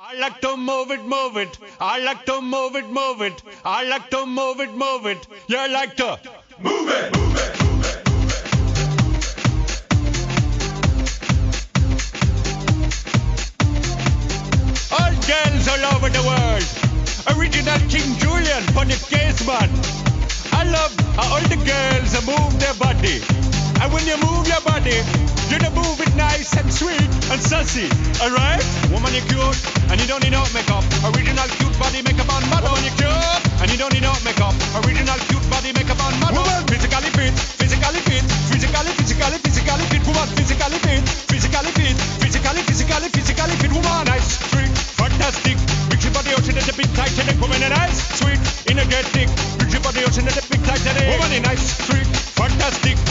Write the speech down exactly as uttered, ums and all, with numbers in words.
I like to move it, move it. I like to move it, move it. I like to move it, move it. You like to move it, move it, move it. All girls all over the world. Original King Julian for the case man. I love how all the girls move their body. And when you move your body, you don't move it nice and sweet and sassy, alright? Woman, you're cute, and you don't need no makeup. Original cute body makeup on model. Woman, you're cute, and you don't need no makeup. Original cute body makeup on model. Woman, physically fit, physically fit, physically, physically, physically fit. Woman, physically fit, physically fit, physically, physically, physically fit. Woman, nice, sweet, fantastic. Big your body ocean at the big tight today. Woman, nice, sweet, energetic. Big your body ocean at the big tight today. Woman, nice, sweet, fantastic.